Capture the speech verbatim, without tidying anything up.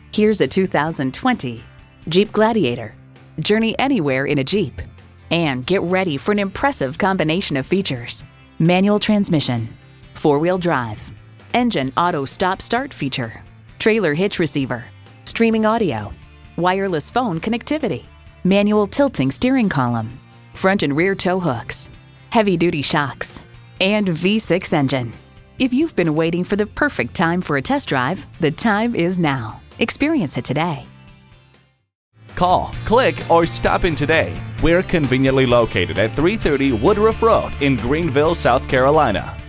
Here's a two thousand twenty Jeep Gladiator. Journey anywhere in a Jeep. And get ready for an impressive combination of features. Manual transmission, four-wheel drive, engine auto stop-start feature, trailer hitch receiver, streaming audio, wireless phone connectivity, manual tilting steering column, front and rear tow hooks, heavy-duty shocks, and V six engine. If you've been waiting for the perfect time for a test drive, the time is now. Experience it today. Call, click, or stop in today. We're conveniently located at three thirty Woodruff Road in Greenville, South Carolina.